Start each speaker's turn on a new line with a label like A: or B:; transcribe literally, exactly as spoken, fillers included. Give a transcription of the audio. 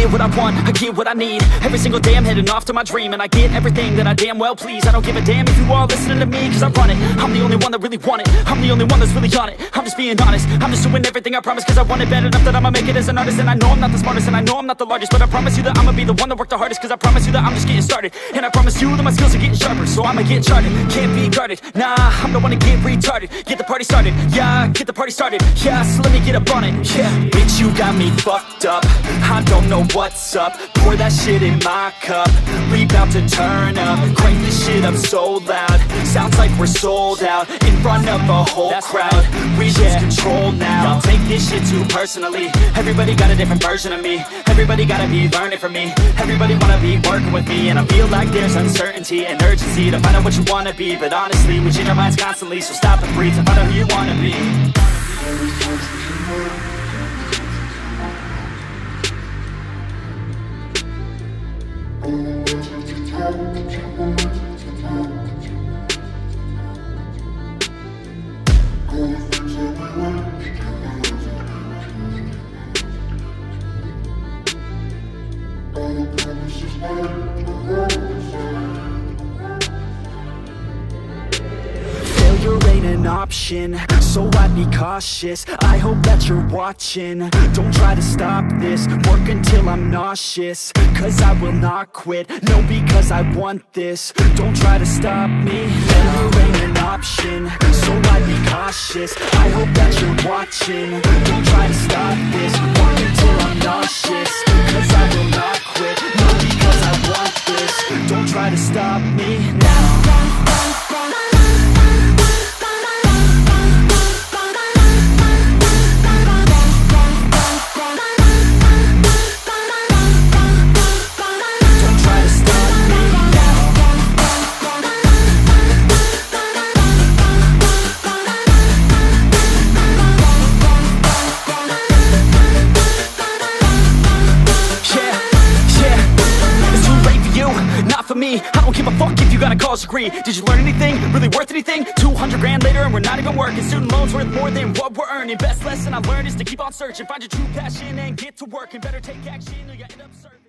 A: get what I want, I get what I need. Every single day I'm heading off to my dream, and I get everything that I damn well please. I don't give a damn if you all listening to me, cause I run it. I'm the only one that really want it, I'm the only one that's really on it. I'm just being honest, I'm just doing everything I promise, cause I want it bad enough that I'ma make it as an artist. And I know I'm not the smartest, and I know I'm not the largest, but I promise you that I'ma be the one that worked the hardest. Cause I promise you that I'm just getting started, and I promise you that my skills are getting sharper. So I'ma get charted, can't be guarded. Nah, I'm the one to get retarded. Get the party started, yeah, get the party started. Yeah, so let me get up on it, yeah. Bitch, you got me fucked up, I don't know what's up. Pour that shit in my cup, we bout to turn up. Crank this shit up so loud, sounds like we're sold out. In front of a whole That's crowd, right. we yeah. lose control now. Don't take this shit too personally, everybody got a different version of me. Everybody gotta be learning from me, everybody wanna be working with me. And I feel like there's uncertainty and urgency to find out what you wanna be. But honestly, we change our minds constantly, so stop and breathe and find out who you wanna be. Failure ain't an option, so I'd be cautious. I hope that you're watching, don't try to stop this. Work until I'm nauseous, cause I will not quit. No, because I want this, don't try to stop me. Failure ain't an option, so I'd be cautious. I hope that you're watching, don't try to stop this. Work until I'm nauseous, cause I will not quit. No, because I want this, don't try to stop me now. Me, I don't give a fuck if you got a college degree. Did you learn anything? Really worth anything? two hundred grand later and we're not even working. Student loans worth more than what we're earning. Best lesson I learned is to keep on searching. Find your true passion and get to work. And better take action or you end up searching.